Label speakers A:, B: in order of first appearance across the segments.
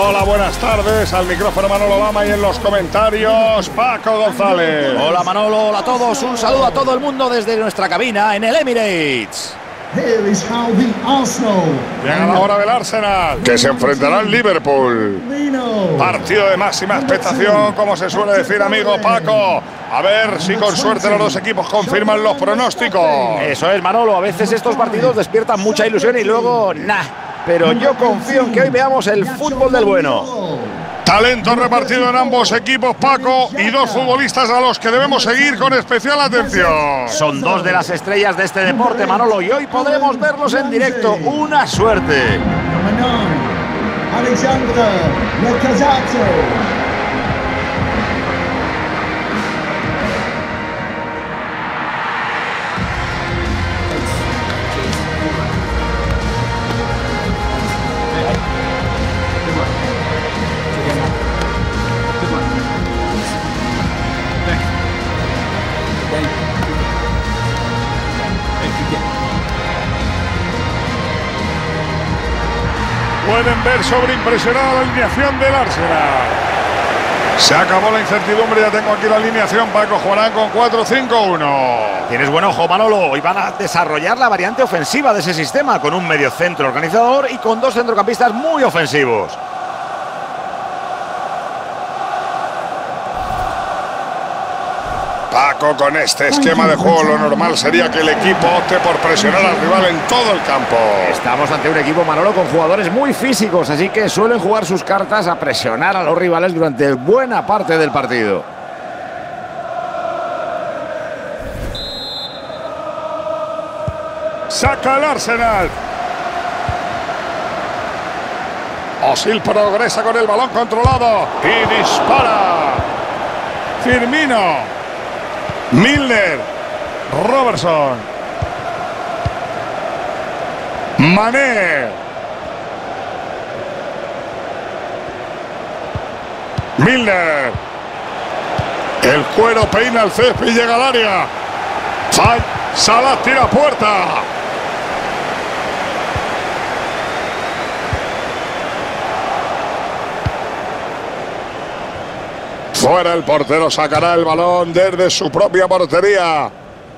A: Hola, buenas tardes. Al micrófono Manolo Lama y en los comentarios Paco González.
B: Hola Manolo, hola a todos. Un saludo a todo el mundo desde nuestra cabina en el Emirates.
A: Llega la hora del Arsenal, que se enfrentará al Liverpool. Partido de máxima expectación, como se suele decir, amigo Paco. A ver si con suerte los dos equipos confirman los pronósticos.
B: Eso es, Manolo. A veces estos partidos despiertan mucha ilusión y luego ¡nah! Pero yo confío en que hoy veamos el fútbol del bueno.
A: Talento repartido en ambos equipos, Paco, y dos futbolistas a los que debemos seguir con especial atención.
B: Son dos de las estrellas de este deporte, Manolo, y hoy podremos verlos en directo. ¡Una suerte!
C: Alexandre Lacazette.
A: Pueden ver sobreimpresionada la alineación del Arsenal. Se acabó la incertidumbre, ya tengo aquí la alineación. Paco, jugarán con 4-5-1.
B: Tienes buen ojo, Manolo. Hoy van a desarrollar la variante ofensiva de ese sistema, con un mediocentro organizador y con dos centrocampistas muy ofensivos.
A: Paco, con este esquema de juego lo normal sería que el equipo opte por presionar al rival en todo el campo.
B: Estamos ante un equipo, Manolo, con jugadores muy físicos, así que suelen jugar sus cartas a presionar a los rivales durante buena parte del partido.
A: Saca el Arsenal. Özil progresa con el balón controlado y dispara. Firmino. Milner, Robertson, Mané, Milner, el cuero peina el césped y llega al área. Salah tira a puerta. Fuera, el portero sacará el balón desde su propia portería.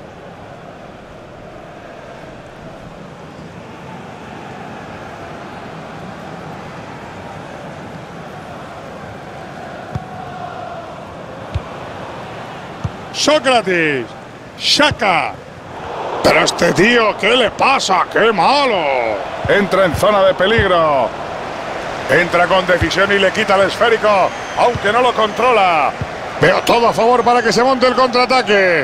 A: Sócrates, Xhaka. Pero este tío, ¿qué le pasa? ¡Qué malo! Entra en zona de peligro. Entra con decisión y le quita el esférico, aunque no lo controla. Veo todo a favor para que se monte el contraataque.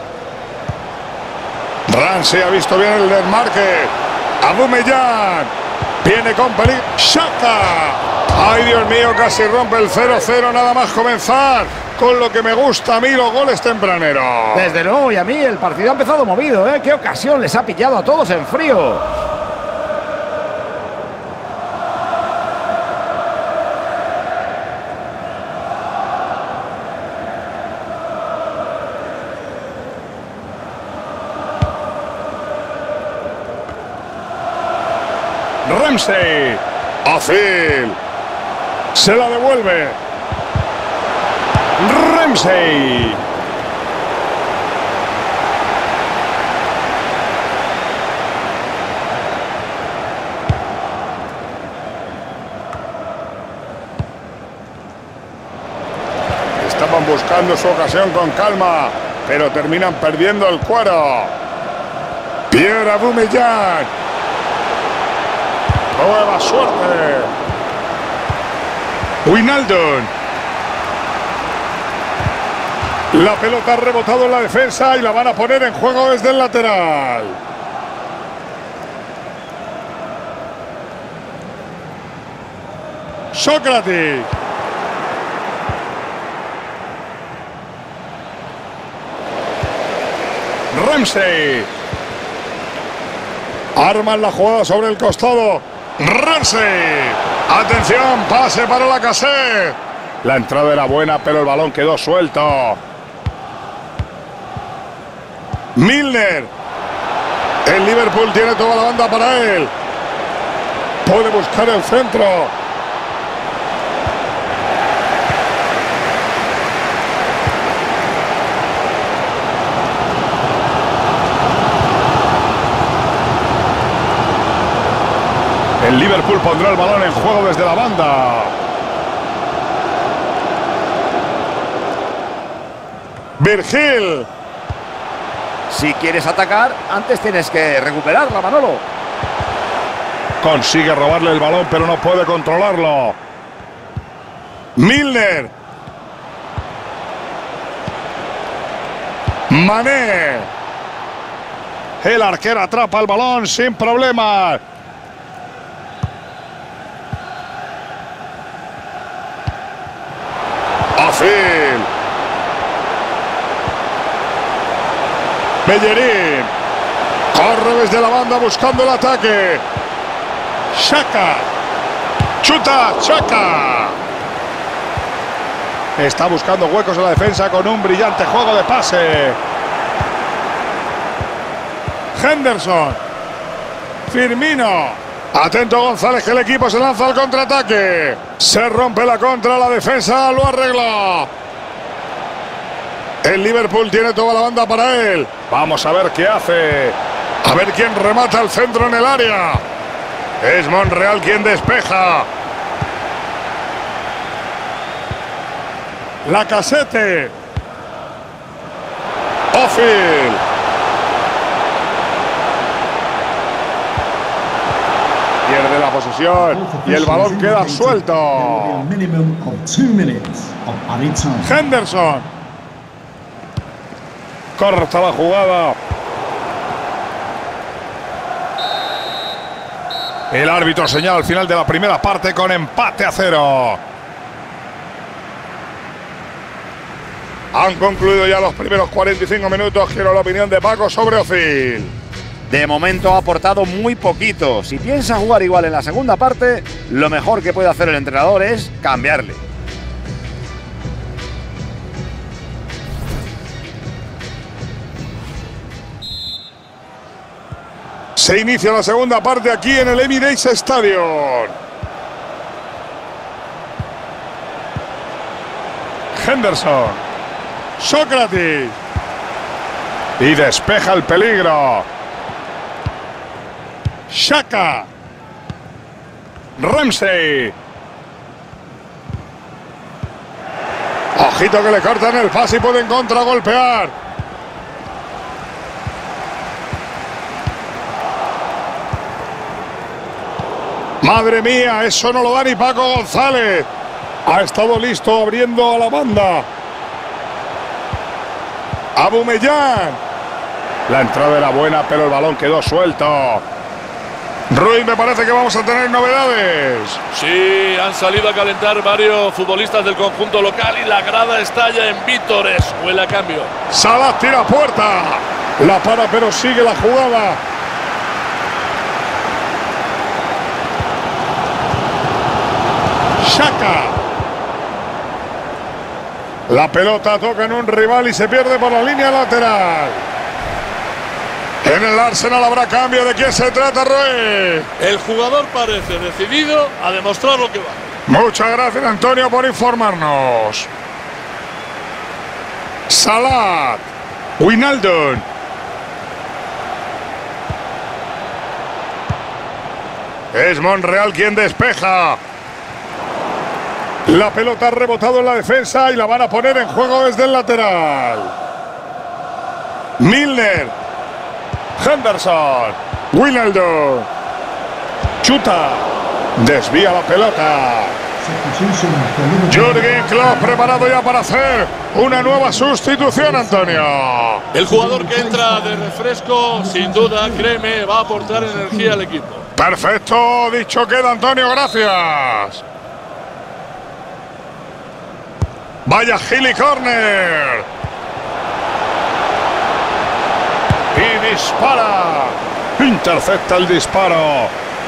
A: Ramsey ha visto bien el desmarque. Aubameyang viene con peligro. Xhaka. Ay, Dios mío, casi rompe el 0-0 nada más comenzar. Con lo que me gusta a mí, los goles tempraneros.
B: Desde luego, y a mí el partido ha empezado movido, ¿eh? ¡Qué ocasión! Les ha pillado a todos en frío.
A: Ramsey. Özil. Se la devuelve. Ramsey. Estaban buscando su ocasión con calma, pero terminan perdiendo el cuero. Pierre Aubameyang. Nueva suerte. Wijnaldum. La pelota ha rebotado en la defensa y la van a poner en juego desde el lateral. Sócrates. Ramsey. Arman la jugada sobre el costado. Ramsey. Atención, pase para Lacazette. La entrada era buena, pero el balón quedó suelto. Milner. El Liverpool tiene toda la banda para él. Puede buscar el centro. Liverpool pondrá el balón en juego desde la banda. Virgil.
B: Si quieres atacar, antes tienes que recuperarla, Manolo.
A: Consigue robarle el balón, pero no puede controlarlo. Milner. Mané. El arquero atrapa el balón sin problemas. Ozil. Bellerín. Corre desde la banda buscando el ataque. Xhaka. Chuta, Xhaka. Está buscando huecos en la defensa con un brillante juego de pase. Henderson. Firmino. Atento González, que el equipo se lanza al contraataque. Se rompe la contra, la defensa lo arregla. El Liverpool tiene toda la banda para él. Vamos a ver qué hace. A ver quién remata el centro en el área. Es Monreal quien despeja. Lacazette. Ozil. Pierde la posesión y el balón queda suelto. Henderson. Corta la jugada. El árbitro señala al final de la primera parte con empate a 0. Han concluido ya los primeros 45 minutos. Quiero la opinión de Paco sobre Ozil.
B: De momento ha aportado muy poquito. Si piensa jugar igual en la segunda parte, lo mejor que puede hacer el entrenador es cambiarle.
A: Se inicia la segunda parte aquí en el Emirates Stadium. Henderson. Sócrates. Y despeja el peligro. Xhaka. Ramsey. Ojito que le cortan el pase y pueden contragolpear. Madre mía, eso no lo da ni Paco González. Ha estado listo abriendo a la banda. Aubameyang. La entrada era buena, pero el balón quedó suelto. Ruiz, me parece que vamos a tener novedades.
D: Sí, han salido a calentar varios futbolistas del conjunto local y la grada estalla en vítores. Huele a cambio.
A: Salah tira a puerta. La para, pero sigue la jugada. Xhaka. La pelota toca en un rival y se pierde por la línea lateral. En el Arsenal habrá cambio. ¿De quién se trata, Roy?
D: El jugador parece decidido a demostrar lo que va.
A: Muchas gracias, Antonio, por informarnos. Salah. Wijnaldum. Es Monreal quien despeja. La pelota ha rebotado en la defensa y la van a poner en juego desde el lateral. Milner. Henderson. Wijnaldum. Chuta. Desvía la pelota. Jürgen Klopp preparado ya para hacer una nueva sustitución, Antonio.
D: El jugador que entra de refresco, sin duda, créeme, va a aportar energía al equipo.
A: Perfecto, dicho queda, Antonio, gracias. Vaya Gili Corner. Y dispara. Intercepta el disparo.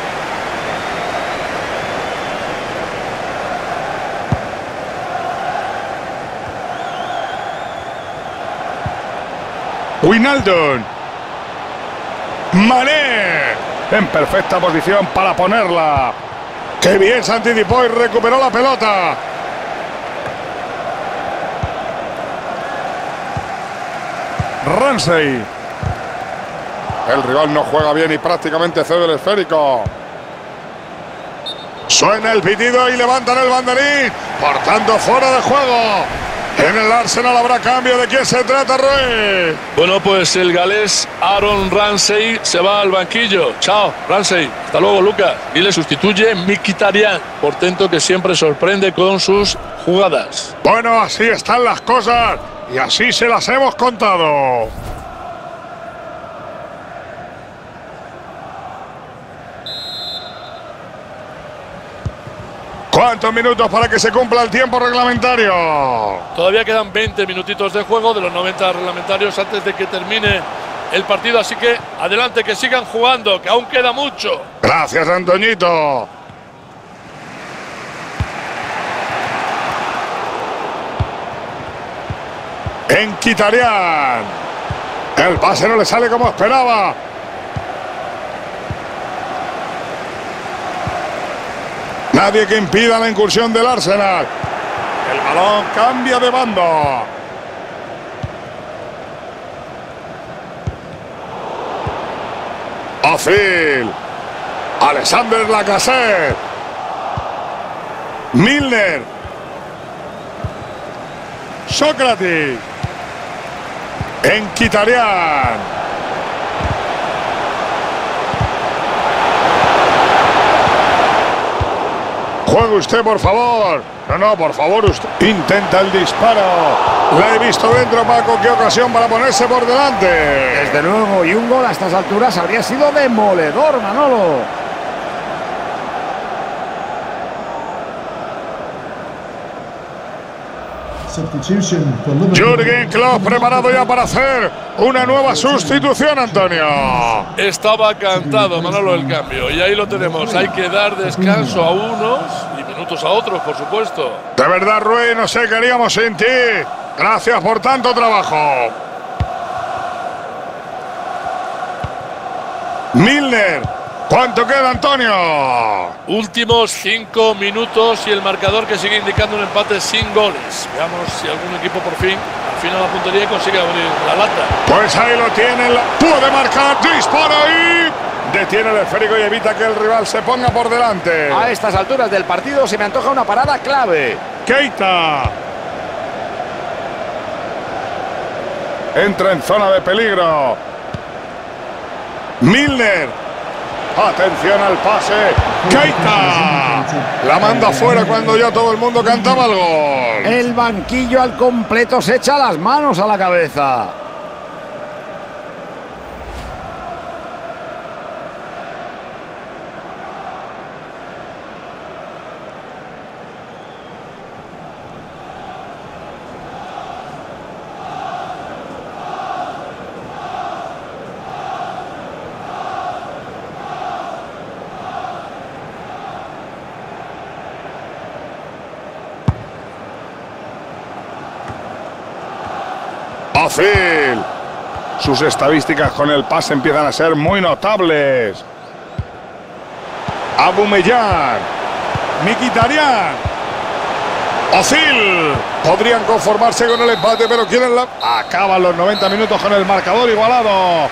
A: Wijnaldum. Mané. En perfecta posición para ponerla. ¡Qué bien se anticipó y recuperó la pelota! Ramsey. El rival no juega bien y prácticamente cede el esférico. Suena el pitido y levantan el banderín. Por tanto, fuera de juego. En el Arsenal habrá cambio. ¿De quién se trata, Rui?
D: Bueno, pues el galés Aaron Ramsey se va al banquillo. Chao, Ramsey. Hasta luego, Lucas. Y le sustituye Mkhitaryan, portento que siempre sorprende con sus jugadas.
A: Bueno, así están las cosas y así se las hemos contado. ¿Cuántos minutos para que se cumpla el tiempo reglamentario?
D: Todavía quedan 20 minutitos de juego de los 90 reglamentarios antes de que termine el partido. Así que adelante, que sigan jugando, que aún queda mucho.
A: Gracias, Antoñito. Mkhitaryan. El pase no le sale como esperaba. Nadie que impida la incursión del Arsenal. El balón cambia de bando. Ozil. Alexander Lacazette. Milner. Sócrates. Mkhitaryan. Juegue usted, por favor. No, por favor, usted. Intenta el disparo. La he visto dentro, Paco. Qué ocasión para ponerse por delante.
B: Desde luego, y un gol a estas alturas habría sido demoledor, Manolo.
A: Jürgen Klopp preparado ya para hacer una nueva sustitución, Antonio.
D: Estaba cantado, Manolo, el cambio. Y ahí lo tenemos. Hay que dar descanso a unos y minutos a otros, por supuesto.
A: De verdad, Rui, no sé qué haríamos sin ti. Gracias por tanto trabajo. Milner. ¿Cuánto queda, Antonio?
D: Últimos 5 minutos y el marcador que sigue indicando un empate sin goles. Veamos si algún equipo por fin afina la puntería y consigue abrir la lata.
A: Pues ahí lo tiene, puede marcar, dispara y detiene el esférico y evita que el rival se ponga por delante.
B: A estas alturas del partido se me antoja una parada clave.
A: Keita. Entra en zona de peligro. Milner. Atención al pase. Keita. La manda fuera cuando ya todo el mundo cantaba el gol.
B: El banquillo al completo se echa las manos a la cabeza.
A: Ozil. Sus estadísticas con el pase empiezan a ser muy notables. Aubameyang. Mkhitaryan. Ozil. Podrían conformarse con el empate, pero quieren la... Acaban los 90 minutos con el marcador igualado.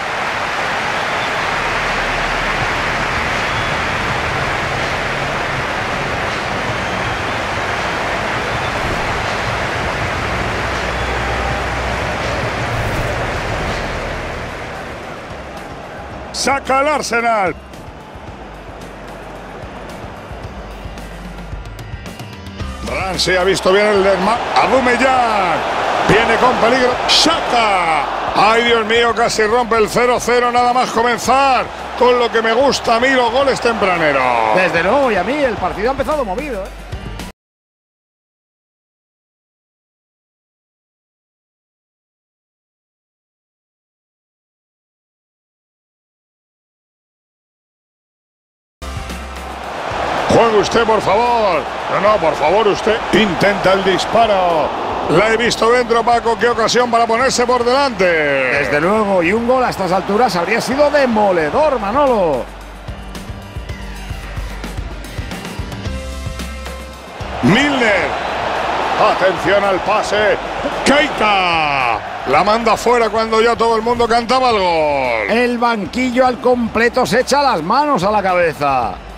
A: Saca el Arsenal. Ramsey ha visto bien el desmarque. Aubameyang. Viene con peligro. Xhaka. Ay, Dios mío, casi rompe el 0-0 nada más comenzar. Con lo que me gusta a mí, los goles tempraneros.
B: Desde luego, y a mí el partido ha empezado movido, ¿eh?
A: Juegue usted, por favor. No, por favor, usted. Intenta el disparo. La he visto dentro, Paco. Qué ocasión para ponerse por delante.
B: Desde luego, y un gol a estas alturas habría sido demoledor, Manolo.
A: Milner. Atención al pase. Keita. La manda fuera cuando ya todo el mundo cantaba el gol.
B: El banquillo al completo se echa las manos a la cabeza.